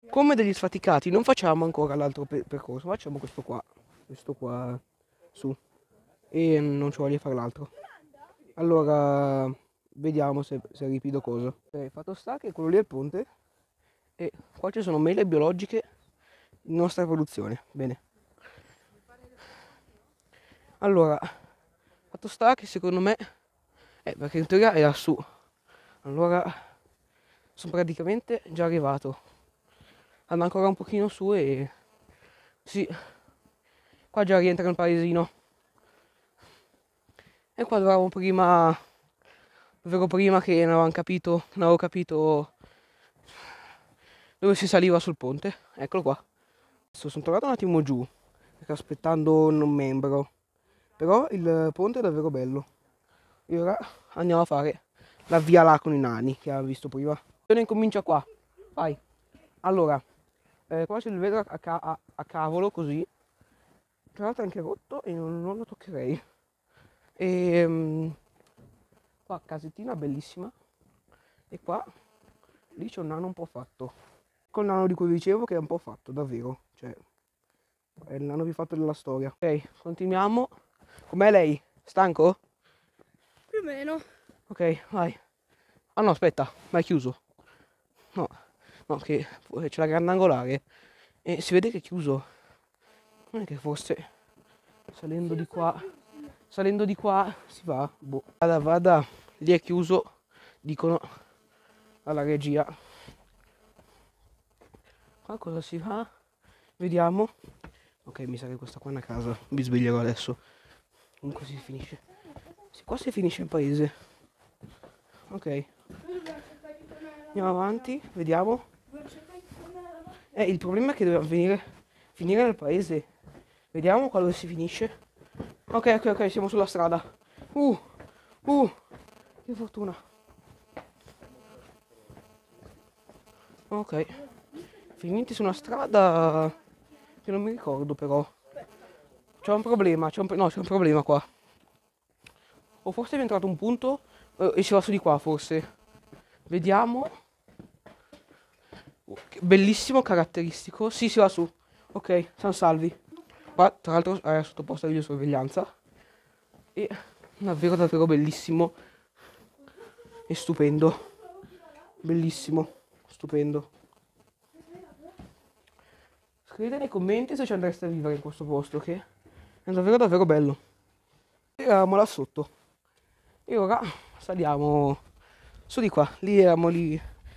Come degli sfaticati non facciamo ancora l'altro percorso, facciamo questo qua su, e non ci voglio fare l'altro. Allora vediamo se ripido cosa. Ok, fatto sta che quello lì è il ponte e qua ci sono mele biologiche in nostra produzione. Bene. Allora, fatto sta che secondo me, perché in teoria è lassù, allora sono praticamente già arrivato. Andò ancora un pochino su e sì, qua già rientra nel paesino. E qua dovevamo prima, ovvero prima che non avevo capito dove si saliva sul ponte. Eccolo qua. Adesso sono tornato un attimo giù, perché aspettando un membro. Però il ponte è davvero bello. E ora andiamo a fare la via là con i nani che avevamo visto prima. Incomincia qua. Vai. Allora, qua c'è il vetro a cavolo così. Tra l'altro è anche rotto e non lo toccherei. E qua casettina bellissima. E qua lì c'è un nano un po' fatto. Col nano di cui vi dicevo che è un po' fatto, davvero. Cioè, è il nano più fatto della storia. Ok, continuiamo. Com'è lei? Stanco? Più o meno. Ok, vai. Ah no, aspetta, ma è chiuso. No, no, che c'è la grandangolare e si vede che è chiuso. Non è che forse salendo di qua si va. Boh. Vada, lì è chiuso, dicono alla regia. Qua cosa si fa? Vediamo. Ok, mi sa che questa qua è una casa. Mi sveglierò adesso. Comunque si finisce. Sì, qua si finisce il paese. Ok. Andiamo avanti, vediamo. Il problema è che dobbiamo finire nel paese. Vediamo qua dove si finisce. Ok, siamo sulla strada. Che fortuna. Ok. Finiti su una strada che non mi ricordo però. C'è un problema, c'è un problema qua. O forse è entrato un punto e si va su di qua forse. Vediamo. Bellissimo, caratteristico. Sì, si va su. Ok, siamo salvi. Qua tra l'altro è sottoposto a videosorveglianza. E davvero bellissimo. E stupendo. Bellissimo. Stupendo. Scrivete nei commenti se ci andreste a vivere in questo posto, che è davvero bello. Eravamo là sotto. E ora saliamo su di qua. Lì eravamo lì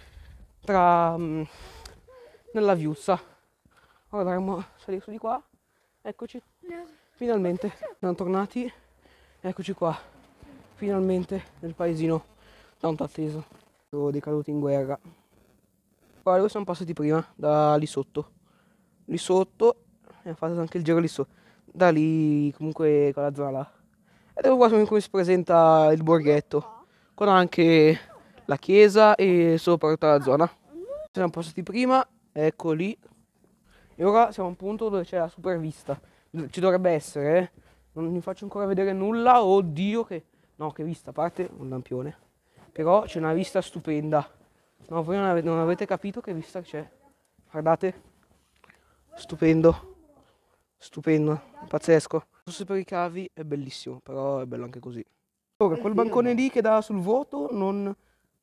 tra nella viuzza. Ora dovremmo salire su di qua. Eccoci. Finalmente siamo tornati. Eccoci qua. Finalmente nel paesino tanto atteso. Sono decaduti in guerra. Qua dove siamo passati prima, da lì sotto. Lì sotto. E ho fatto anche il giro lì sotto. Da lì comunque quella zona là. Ed ecco qua come si presenta il borghetto. Con anche la chiesa e sopra tutta la zona. Siamo passati prima, ecco lì. E ora siamo a un punto dove c'è la super vista. Ci dovrebbe essere, eh. Non vi faccio ancora vedere nulla. Oddio che... No, che vista, a parte un lampione. Però c'è una vista stupenda. No, voi non avete capito che vista c'è. Guardate. Stupendo. Stupendo. Pazzesco. Forse per i cavi è bellissimo, però è bello anche così. Ora, quel bancone lì che dà sul vuoto non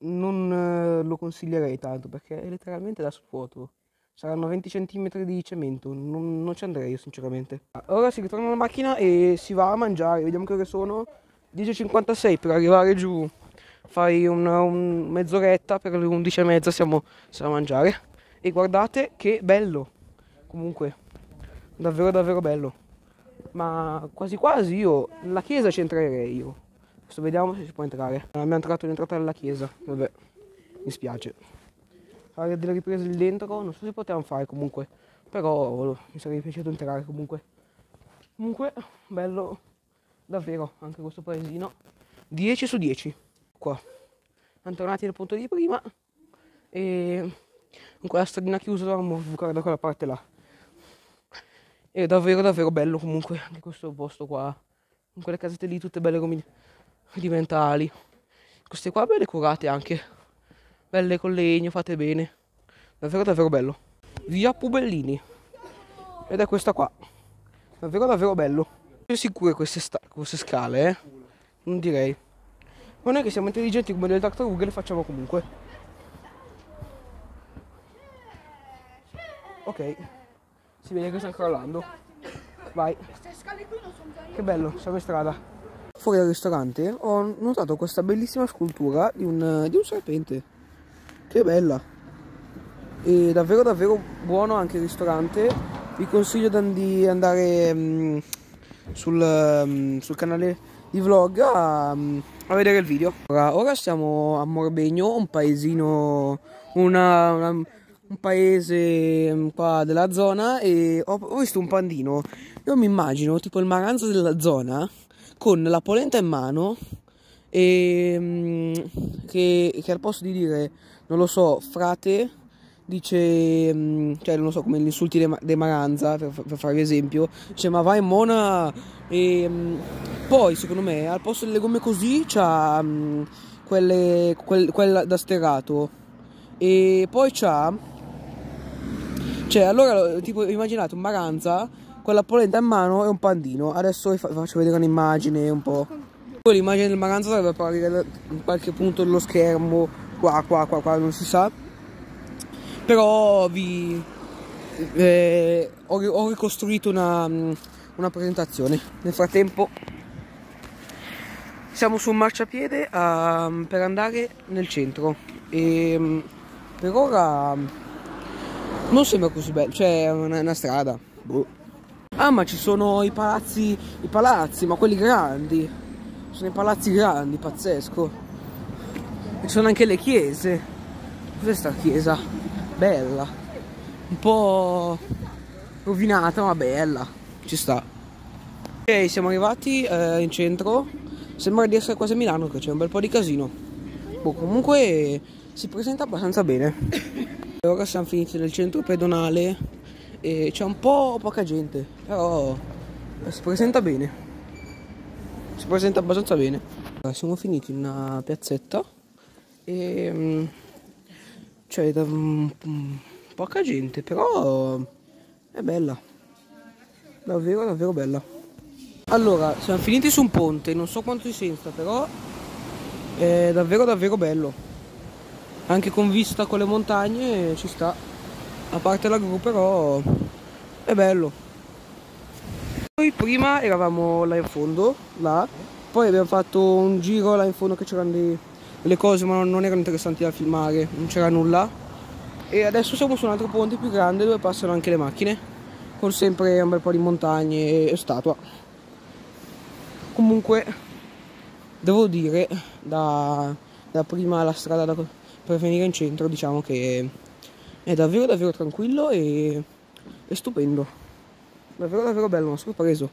lo consiglierei tanto, perché è letteralmente da sul vuoto. Saranno 20 cm di cemento, non ci andrei io sinceramente. Ora si ritorna alla macchina e si va a mangiare, vediamo che ore sono. 10:56 per arrivare giù, fai un mezz'oretta, per le 11:30 siamo a mangiare. E guardate che bello, comunque, davvero bello. Ma quasi quasi io, nella chiesa ci entrerei io. Adesso vediamo se si può entrare. Abbiamo trovato l'entrata della chiesa, vabbè, mi spiace. Fare delle riprese lì dentro, non so se potevamo fare comunque, però mi sarebbe piaciuto entrare comunque. Comunque, bello, davvero, anche questo paesino. 10 su 10, qua. Siamo tornati nel punto di prima e con quella stradina chiusa dovevamo bucare da quella parte là. È davvero bello comunque, anche questo posto qua. Con quelle casette lì tutte belle rudimentali. Queste qua belle curate anche. Belle con legno, fatte bene. Davvero bello. via Pubellini. Ed è questa qua. Davvero davvero bello. Sono sicure queste scale, eh? Non direi. Ma noi che siamo intelligenti come le tartarughe le facciamo comunque. Ok. Si vede che stanno crollando. Vai. Che bello, siamo in strada. Fuori dal ristorante ho notato questa bellissima scultura di un serpente. Che bella. E davvero davvero buono anche il ristorante. Vi consiglio di andare sul canale di vlog a vedere il video. Ora siamo a Morbegno, un paesino, un paese qua della zona, e ho visto un pandino. Io mi immagino tipo il Maranza della zona con la polenta in mano e che al posto di dire, non lo so, frate, dice, cioè non lo so, come gli insulti dei Maranza, per farvi esempio, dice ma vai mona, e poi secondo me al posto delle gomme così c'ha quelle da sterrato, e poi c'ha, cioè allora tipo immaginate un Maranza con la polenta in mano e un pandino. Adesso vi faccio vedere un'immagine un po'. Poi l'immagine del Maranza dovrebbe apparire in qualche punto dello schermo, qua, non si sa. Però ho ricostruito una presentazione. Nel frattempo siamo su un marciapiede per andare nel centro e per ora non sembra così bello, cioè è una strada. Boh. Ah, ma ci sono i palazzi, ma quelli grandi. Sono i palazzi grandi, pazzesco. E ci sono anche le chiese. Cos'è sta chiesa? Bella. Un po' rovinata, ma bella. Ci sta. Ok, siamo arrivati in centro. Sembra di essere quasi a Milano, che c'è un bel po' di casino. Boh, comunque si presenta abbastanza bene. E ora siamo finiti nel centro pedonale e c'è un po' poca gente, però si presenta bene. Si presenta abbastanza bene. Siamo finiti in una piazzetta e c'è poca gente, però è bella. Davvero davvero bella. Allora, siamo finiti su un ponte, non so quanto si senta, però è davvero davvero bello. Anche con vista con le montagne ci sta. A parte la gru, però è bello. Noi prima eravamo là in fondo, là, poi abbiamo fatto un giro là in fondo che c'erano delle cose, ma non erano interessanti da filmare, non c'era nulla. E adesso siamo su un altro ponte più grande dove passano anche le macchine, con sempre un bel po' di montagne e statua. Comunque devo dire, da prima la strada per venire in centro, diciamo che è davvero davvero tranquillo e stupendo. Davvero davvero bello, mi ha sorpreso.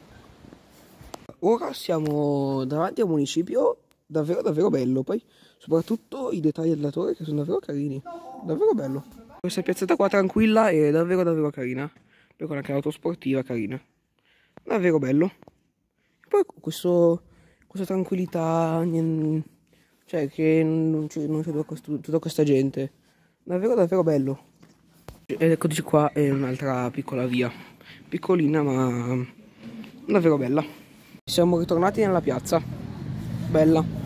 Ora siamo davanti a un municipio davvero davvero bello. Poi soprattutto i dettagli della torre che sono davvero carini. Davvero bello. Questa piazzetta qua tranquilla e davvero davvero carina. Poi con anche l'auto sportiva carina. Davvero bello. Poi questa tranquillità, cioè che non c'è tutta questa gente. Davvero davvero bello. Ed eccoci qua, è un'altra piccola via, piccolina ma davvero bella. Siamo ritornati nella piazza, bella.